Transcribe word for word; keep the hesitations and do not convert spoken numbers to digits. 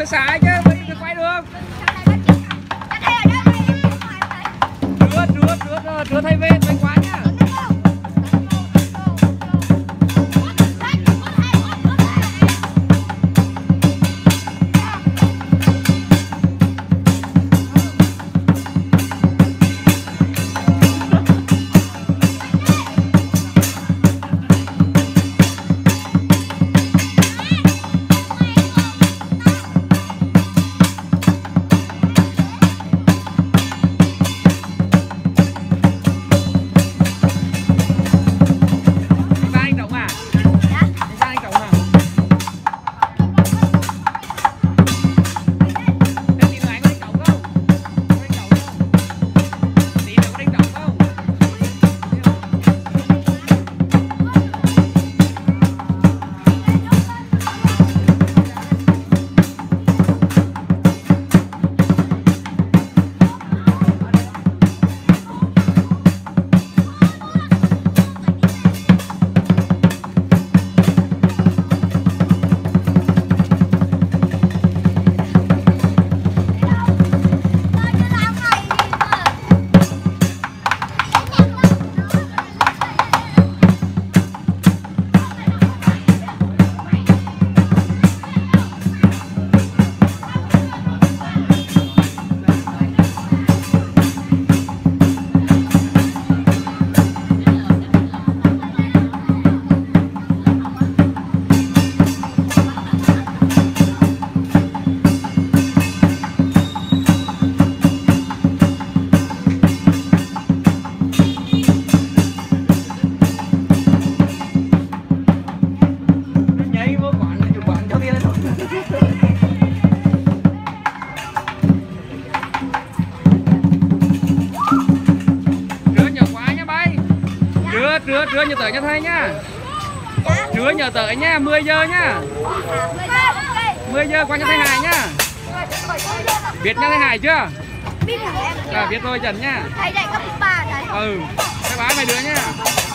xa xa chứ mới quay được. Rửa rửa rửa rửa thay về thay quá nhá. Trưa trưa nhờ tới nha thầy nhá. Trưa nhờ tới nha, mười giờ nhá. mười giờ qua cho thầy Hải nhá. Biết nha thầy Hải chưa? Biết hả em? À, biết rồi Trần nhá. Thầy dạy cấp ba thầy. Ừ. Bye bye mấy đứa nhá.